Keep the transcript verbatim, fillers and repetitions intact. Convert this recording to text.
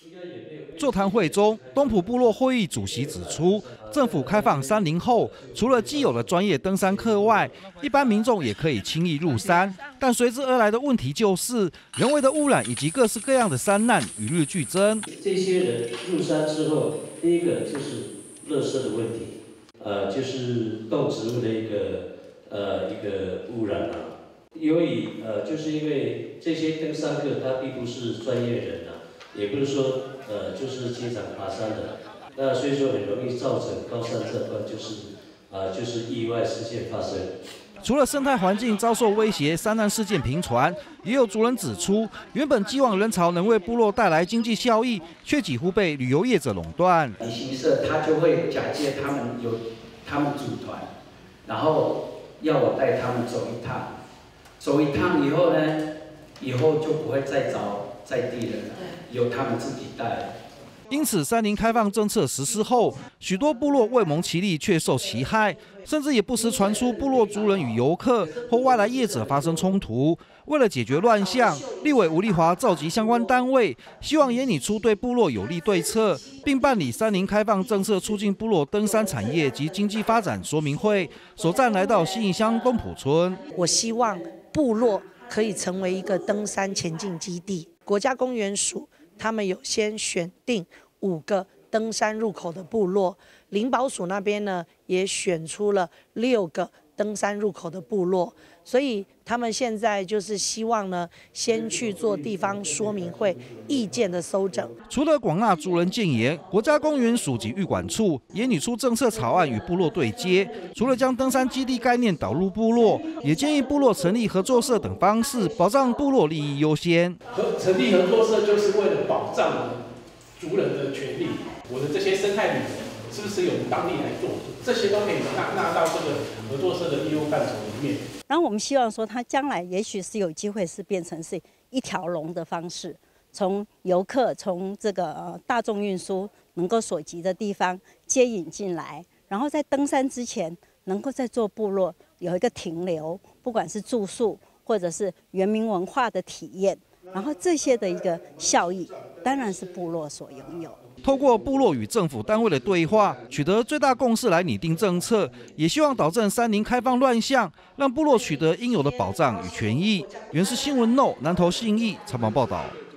座谈会中，东埔部落会议主席指出，政府开放山林后，除了既有的专业登山客外，一般民众也可以轻易入山。但随之而来的问题就是人为的污染以及各式各样的山难与日俱增。 这些人入山之后，第一个就是垃圾的问题，呃，就是动植物的一个呃一个污染啊。由于呃，就是因为这些登山客他并不是专业人啊，也不是说呃就是经常爬山的，那所以说很容易造成高山症段就是啊、呃、就是意外事件发生。 除了生态环境遭受威胁，山难事件频传，也有族人指出，原本寄望人潮能为部落带来经济效益，却几乎被旅游业者垄断。 旅行社他就会假借他们有他们组团，然后要我带他们走一趟。走一趟以后呢，以后就不会再找在地人了，由他们自己带。 因此，山林开放政策实施后，许多部落未蒙其利却受其害，甚至也不时传出部落族人与游客或外来业者发生冲突。为了解决乱象，立委吴丽华召集相关单位，希望研拟出对部落有利对策，并办理山林开放政策促进部落登山产业及经济发展说明会。首站来到信义乡东埔村， 我希望部落可以成为一个登山前进基地。国家公园署他们有先选定五个登山入口的部落，林保署那边呢也选出了六个登山入口的部落，所以他们现在就是希望呢，先去做地方说明会，意见的搜整。 除了广纳族人建言，国家公园署及育管处也拟出政策草案与部落对接。除了将登山基地概念导入部落，也建议部落成立合作社等方式，保障部落利益优先。 和成立合作社就是为了保障族人的权利。我的这些生态旅游是不是由当地来做？这些都可以纳纳到这个合作社的业务范畴里面。 然后我们希望说，它将来也许是有机会是变成是一条龙的方式，从游客从这个呃大众运输能够所及的地方接引进来，然后在登山之前能够在做部落有一个停留，不管是住宿或者是原民文化的体验，然后这些的一个效益当然是部落所拥有。 透过部落与政府单位的对话，取得最大共识来拟定政策，也希望导正山林开放乱象，让部落取得应有的保障与权益。原是新闻 No 南投信义采访报道。